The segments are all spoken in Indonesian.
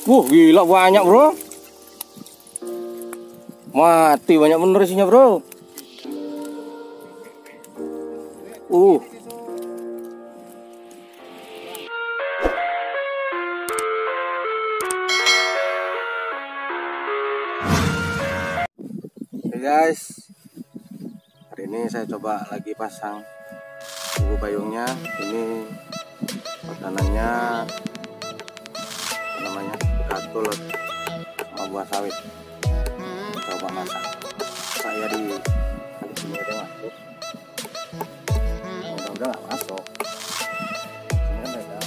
Gila banyak bro. Mati banyak bener isinya bro. Oke guys, hari ini saya coba lagi pasang bubu payungnya. Ini makanannya namanya katul sama buah sawit. Coba masak. Saya di kali sini ada masuk. Udah nggak masuk. Ini kan beda.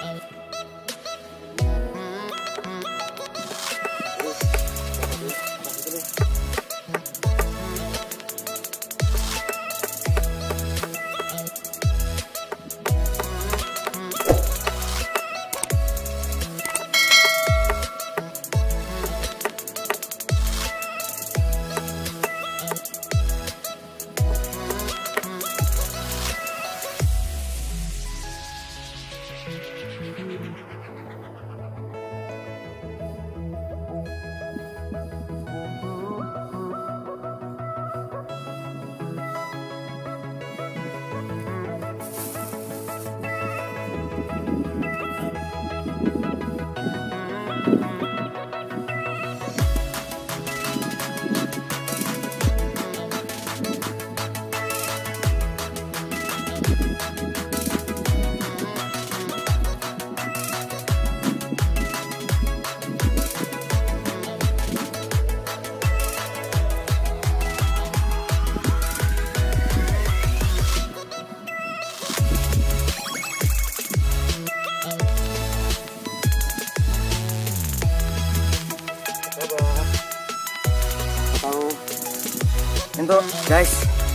Untuk guys,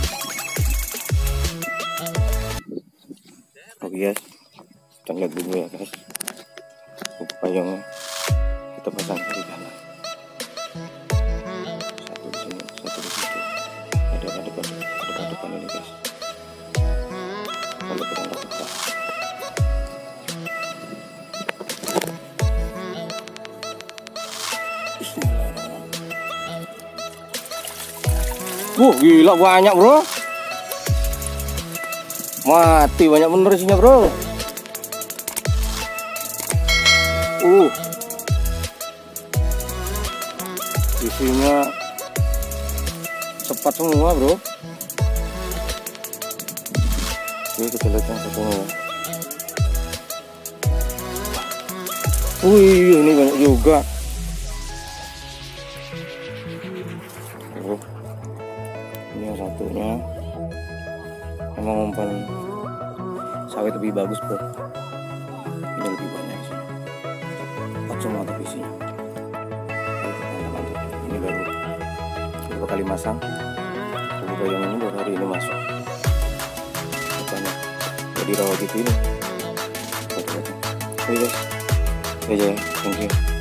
oke guys, kita lihat bubu ya guys, bubu payungnya kita pasang di kanan, satu di sini, satu di situ, ada depan ini guys, kalau kita nggak buka. Gila banyak bro. Mati banyak bener isinya bro. Isinya cepat semua bro. Oke, kita lihat yang satunya ya. Ini banyak juga. Ini yang satunya emang umpan sawit lebih bagus bro. Ini lebih banyak sih, 4 semua tapi isinya. Mantap. Ini baru beberapa kali masang. Bubu payung ini baru hari ini masuk. Makanya jadi rawa gitu ini. Oke guys, aja ya, thank you.